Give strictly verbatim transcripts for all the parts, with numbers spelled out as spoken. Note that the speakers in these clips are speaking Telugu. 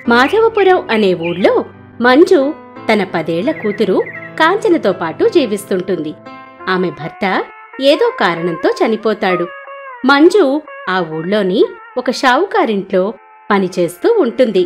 మాధవపురం అనే ఊళ్ళో మంజు తన పదేళ్ల కూతురు కాంచనతో పాటు జీవిస్తుంటుంది. ఆమె భర్త ఏదో కారణంతో చనిపోతాడు. మంజు ఆ ఊళ్ళోని ఒక షావుకారింట్లో పనిచేస్తూ ఉంటుంది.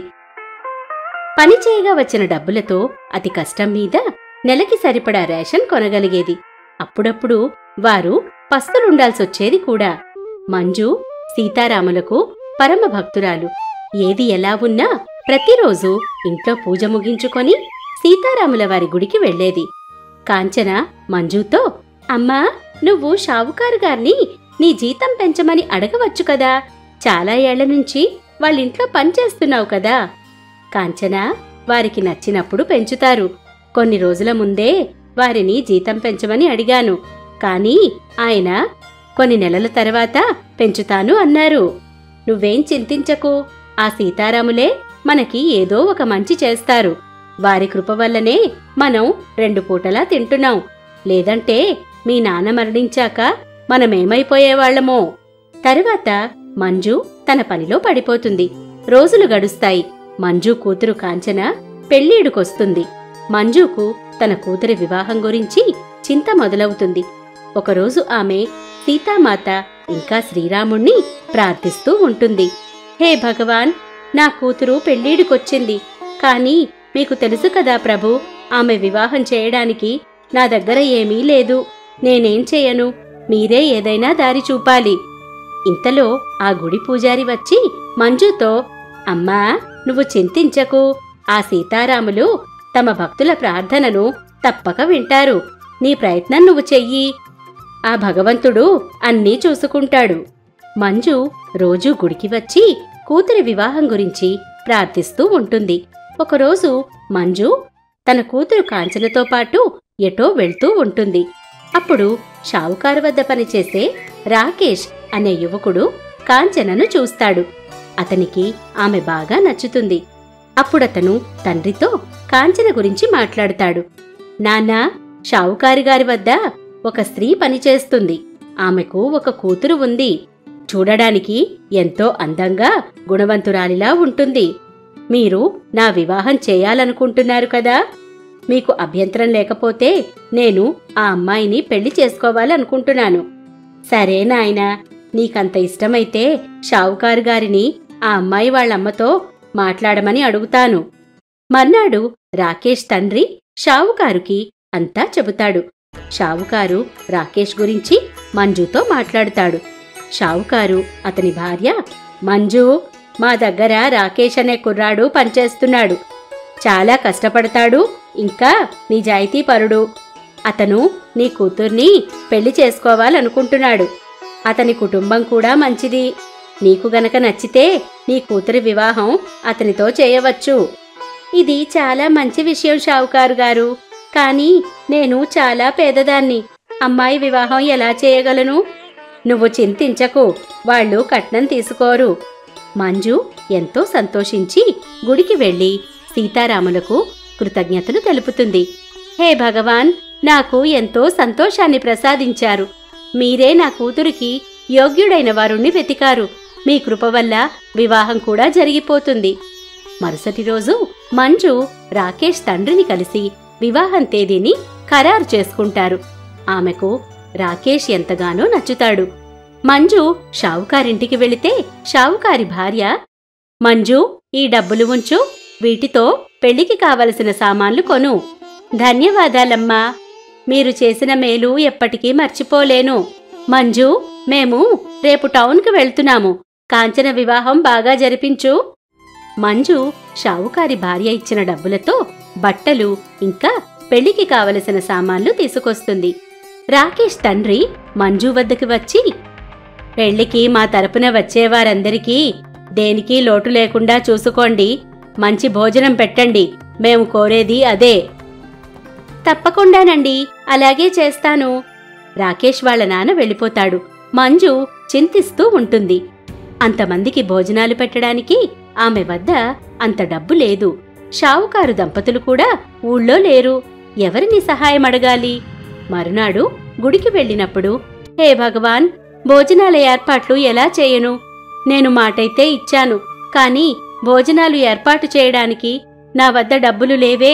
పనిచేయగా వచ్చిన డబ్బులతో అతి కష్టం మీద నెలకి సరిపడా రేషన్ కొనగలిగేది. అప్పుడప్పుడు వారు పస్తులుండాల్సొచ్చేది కూడా. మంజు సీతారాములకు పరమ భక్తురాలు. ఏది ఎలా ఉన్నా ప్రతిరోజు ఇంట్లో పూజ ముగించుకొని సీతారాముల వారి గుడికి వెళ్లేది. కాంచన మంజుతో, అమ్మా, నువ్వు షావుకారు గారిని నీ జీతం పెంచమని అడగవచ్చు కదా, చాలా ఏళ్ల నుంచి వాళ్ళింట్లో పనిచేస్తున్నావు కదా. కాంచన, వారికి నచ్చినప్పుడు పెంచుతారు. కొన్ని రోజుల ముందే వారిని జీతం పెంచమని అడిగాను, కానీ ఆయన కొన్ని నెలల తర్వాత పెంచుతాను అన్నారు. నువ్వేం చింతించకు, ఆ సీతారాములే మనకి ఏదో ఒక మంచి చేస్తారు. వారి కృప వల్లనే మనం రెండు పూటలా తింటున్నాం. లేదంటే మీ నాన్న మరణించాక మనమేమైపోయేవాళ్లమో. తరువాత మంజు తన పనిలో పడిపోతుంది. రోజులు గడుస్తాయి. మంజు కూతురు కాంచన పెళ్ళీడుకొస్తుంది. మంజుకు తన కూతురి వివాహం గురించి చింత మొదలవుతుంది. ఒకరోజు ఆమె సీతామాత ఇంకా శ్రీరాముణ్ణి ప్రార్థిస్తూ ఉంటుంది. హే భగవాన్, నా కూతురు పెళ్ళీడుకొచ్చింది. కాని మీకు తెలుసు కదా ప్రభు, ఆమె వివాహం చేయడానికి నా దగ్గర ఏమీ లేదు. నేనేం చేయను? మీరే ఏదైనా దారి చూపాలి. ఇంతలో ఆ గుడి పూజారి వచ్చి మంజుతో, అమ్మా, నువ్వు చింతించకు. ఆ సీతారాములు తమ భక్తుల ప్రార్థనను తప్పక వింటారు. నీ ప్రయత్నం నువ్వు చెయ్యి. ఆ భగవంతుడు అన్నీ చూసుకుంటాడు. మంజు రోజూ గుడికి వచ్చి కూతురి వివాహం గురించి ప్రార్థిస్తూ ఉంటుంది. ఒకరోజు మంజు తన కూతురు కాంచనతో పాటు ఎటో వెళ్తూ ఉంటుంది. అప్పుడు షావుకారు వద్ద పనిచేసే రాకేష్ అనే యువకుడు కాంచనను చూస్తాడు. అతనికి ఆమె బాగా నచ్చుతుంది. అప్పుడతను తండ్రితో కాంచన గురించి మాట్లాడుతాడు. నాన్నా, షావుకారి గారి వద్ద ఒక స్త్రీ పనిచేస్తుంది. ఆమెకు ఒక కూతురు ఉంది. చూడడానికి ఎంతో అందంగా, గుణవంతురాలిలా ఉంటుంది. మీరు నా వివాహం చేయాలనుకుంటున్నారు కదా. మీకు అభ్యంతరం లేకపోతే నేను ఆ అమ్మాయిని పెళ్లి చేసుకోవాలనుకుంటున్నాను. సరే నాయనా, నీకంత ఇష్టమైతే షావుకారు గారిని ఆ అమ్మాయి వాళ్ళమ్మతో మాట్లాడమని అడుగుతాను. మర్నాడు రాకేష్ తండ్రి షావుకారుకి అంతా చెబుతాడు. షావుకారు రాకేష్ గురించి మంజుతో మాట్లాడుతాడు. షావుకారు అతని భార్య, మంజు, మా దగ్గర రాకేష్ అనే కుర్రాడు పనిచేస్తున్నాడు. చాలా కష్టపడతాడు, ఇంకా నిజాయితీపరుడు. అతను నీ కూతుర్ని పెళ్లి చేసుకోవాలనుకుంటున్నాడు. అతని కుటుంబం కూడా మంచిది. నీకు గనక నచ్చితే నీ కూతురి వివాహం అతనితో చేయవచ్చు. ఇది చాలా మంచి విషయం షావుకారు గారు. కానీ నేను చాలా పేదదాన్ని. అమ్మాయి వివాహం ఎలా చేయగలను? నువ్వు చింతించకు, వాళ్ళు కట్నం తీసుకోరు. మంజు ఎంతో సంతోషించి గుడికి వెళ్లి సీతారాములకు కృతజ్ఞతలు తెలుపుతుంది. హే భగవాన్, నాకు ఎంతో సంతోషాన్ని ప్రసాదించారు. మీరే నా కూతురికి యోగ్యుడైన వారుణ్ణి వెతికారు. మీ కృప వల్ల వివాహం కూడా జరిగిపోతుంది. మరుసటి రోజు మంజు రాకేష్ తండ్రిని కలిసి వివాహం తేదీని ఖరారు చేసుకుంటారు. ఆమెకు రాకేష్ ఎంతగానో నచ్చుతాడు. మంజు షావుకారింటికి వెళితే షావుకారి భార్య, మంజు, ఈ డబ్బులు ఉంచు. వీటితో పెళ్లికి కావలసిన సామాన్లు కొను. ధన్యవాదాలమ్మా. మీరు చేసిన మేలు ఎప్పటికీ మర్చిపోలేను. మంజు, మేము రేపు టౌన్కి వెళ్తున్నాము. కాంచన వివాహం బాగా జరిపించు. మంజు షావుకారి భార్య ఇచ్చిన డబ్బులతో బట్టలు ఇంకా పెళ్లికి కావలసిన సామాన్లు తీసుకొస్తుంది. రాకేష్ తండ్రి మంజు వద్దకు వచ్చి, పెళ్లికి మా తరపున వచ్చేవారందరికీ దేనికి లోటు లేకుండా చూసుకోండి. మంచి భోజనం పెట్టండి. మేము కోరేది అదే. తప్పకుండానండి, అలాగే చేస్తాను. రాకేష్ వాళ్ళ నాన్న వెళ్ళిపోతాడు. మంజు చింతిస్తూ ఉంటుంది. అంతమందికి భోజనాలు పెట్టడానికి ఆమె వద్ద అంత డబ్బు లేదు. షావుకారు దంపతులు కూడా ఊళ్ళో లేరు. ఎవరిని సహాయం అడగాలి? మరునాడు గుడికి వెళ్ళినప్పుడు, హే భగవాన్, భోజనాల ఏర్పాట్లు ఎలా చేయను? నేను మాటైతే ఇచ్చాను, కాని భోజనాలు ఏర్పాటు చేయడానికి నా వద్ద డబ్బులు లేవే.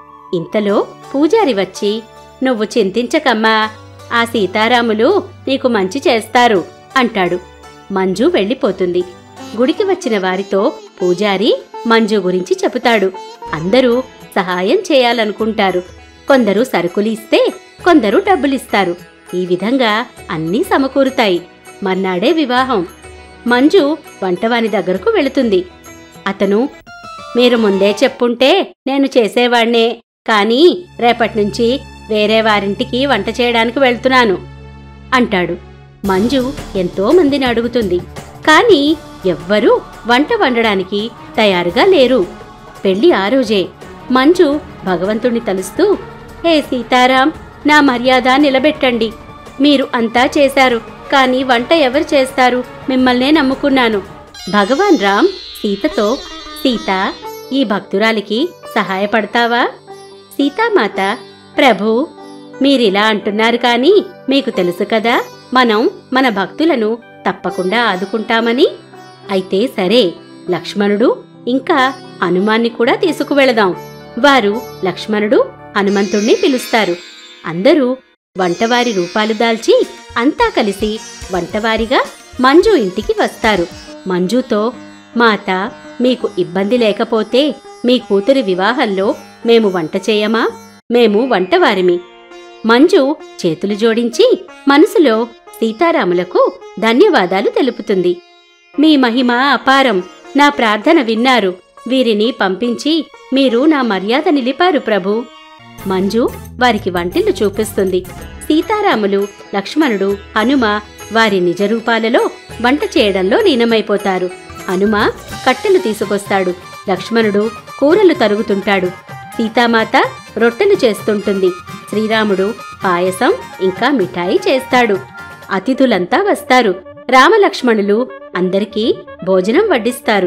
ఇంతలో పూజారి వచ్చి, నువ్వు చింతించకమ్మా, ఆ సీతారాములు నీకు మంచి చేస్తారు అంటాడు. మంజు వెళ్ళిపోతుంది. గుడికి వచ్చిన వారితో పూజారి మంజు గురించి చెబుతాడు. అందరూ సహాయం చేయాలనుకుంటారు. కొందరు సరుకులు ఇస్తే కొందరు డబ్బులిస్తారు. ఈ విధంగా అన్నీ సమకూరుతాయి. మర్నాడే వివాహం. మంజు వంటవాని దగ్గరకు వెళుతుంది. అతను, మీరు ముందే చెప్పుంటే నేను చేసేవాణ్ణే, కానీ రేపట్నుంచి వేరే వారింటికి వంట చేయడానికి వెళ్తున్నాను అంటాడు. మంజు ఎంతో మందిని అడుగుతుంది, కాని ఎవ్వరూ వంట వండడానికి తయారుగా లేరు. పెళ్లి ఆ రోజే. మంజు భగవంతుణ్ణి తలుస్తూ, హే సీతారాం, నా మర్యాద నిలబెట్టండి. మీరు అంతా చేశారు, కాని వంట ఎవరు చేస్తారు? మిమ్మల్నే నమ్ముకున్నాను. భగవాన్ రామ్ సీతతో, సీత, ఈ భక్తురాలికి సహాయపడతావా? సీతామాత, ప్రభూ, మీరిలా అంటున్నారు కాని మీకు తెలుసు కదా, మనం మన భక్తులను తప్పకుండా ఆదుకుంటామని. అయితే సరే, లక్ష్మణుడు ఇంకా హనుమాన్ని కూడా తీసుకువెళదాం. వారు లక్ష్మణుడు హనుమంతుణ్ణి పిలుస్తారు. అందరూ వంటవారి రూపాలు దాల్చి అంతా కలిసి వంటవారిగా మంజు ఇంటికి వస్తారు. మంజుతో, మాత, మీకు ఇబ్బంది లేకపోతే మీ కూతురి వివాహంలో మేము వంట చేయమా? మేము వంటవారిమి. మంజు చేతులు జోడించి మనసులో సీతారాములకు ధన్యవాదాలు తెలుపుతుంది. మీ మహిమ అపారం. నా ప్రార్థన విన్నారు. వీరిని పంపించి మీరు నా మర్యాద నిలిపారు ప్రభూ. మంజు వారికి వంటిల్లు చూపిస్తుంది. సీతారాములు, లక్ష్మణుడు, హనుమ వారి నిజరూపాలలో వంట చేయడంలో లీనమైపోతారు. హనుమ కట్టెలు తీసుకొస్తాడు. లక్ష్మణుడు కూరలు తరుగుతుంటాడు. సీతామాత రొట్టెలు చేస్తుంటుంది. శ్రీరాముడు పాయసం ఇంకా మిఠాయి చేస్తాడు. అతిథులంతా వస్తారు. రామలక్ష్మణులు అందరికీ భోజనం వడ్డిస్తారు.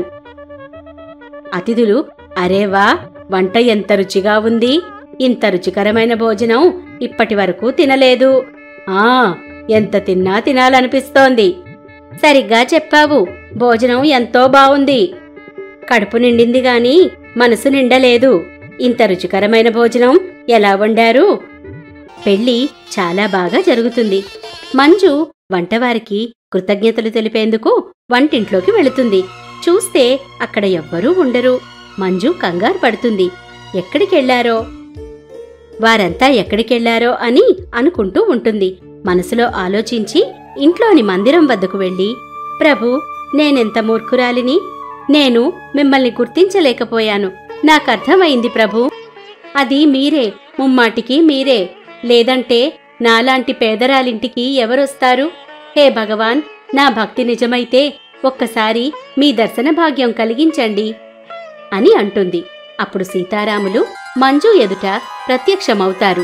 అతిథులు, అరేవా, వంట ఎంత రుచిగా ఉంది! ఇంత రుచికరమైన భోజనం ఇప్పటి వరకు తినలేదు. ఆ, ఎంత తిన్నా తినాలనిపిస్తోంది. సరిగ్గా చెప్పావు, భోజనం ఎంతో బావుంది. కడుపు నిండింది గాని మనసు నిండలేదు. ఇంత రుచికరమైన భోజనం ఎలా వండారు? పెళ్లి చాలా బాగా జరుగుతుంది. మంజు వంటవారికి కృతజ్ఞతలు తెలిపేందుకు వంటింట్లోకి వెళుతుంది. చూస్తే అక్కడ ఎవ్వరూ ఉండరు. మంజు కంగారు పడుతుంది. ఎక్కడికెళ్లారో, వారంతా ఎక్కడికెళ్లారో అని అనుకుంటూ ఉంటుంది. మనసులో ఆలోచించి ఇంట్లోని మందిరం వద్దకు వెళ్లి, ప్రభూ, నేనెంత మూర్ఖురాలిని! నేను మిమ్మల్ని గుర్తించలేకపోయాను. నాకర్థమైంది ప్రభూ. అది మీరే, ముమ్మాటికి మీరే. లేదంటే నాలాంటి పేదరాలింటికి ఎవరొస్తారు? హే భగవాన్, నా భక్తి నిజమైతే ఒక్కసారి మీ దర్శన భాగ్యం కలిగించండి అని అంటుంది. అప్పుడు సీతారాములు మంజు ఎదుట ప్రత్యక్షమవుతారు.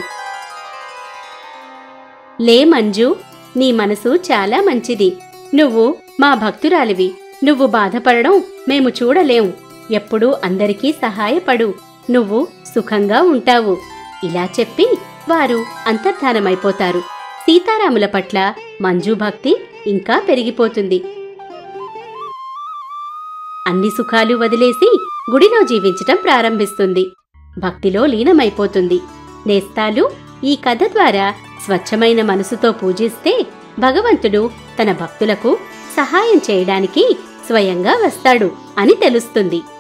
లే మంజు, నీ మనసు చాలా మంచిది. నువ్వు మా భక్తురాలివి. నువ్వు బాధపడడం మేము చూడలేం. ఎప్పుడూ అందరికీ సహాయపడు. నువ్వు సుఖంగా ఉంటావు. ఇలా చెప్పి వారు అంతర్ధానమైపోతారు. సీతారాముల పట్ల మంజు భక్తి ఇంకా పెరిగిపోతుంది. అన్ని సుఖాలు వదిలేసి గుడిలో జీవించటం ప్రారంభిస్తుంది. భక్తిలో లీనమైపోతుంది. నేస్తాలు, ఈ కథ ద్వారా స్వచ్ఛమైన మనసుతో పూజిస్తే భగవంతుడు తన భక్తులకు సహాయం చేయడానికి స్వయంగా వస్తాడు అని తెలుస్తుంది.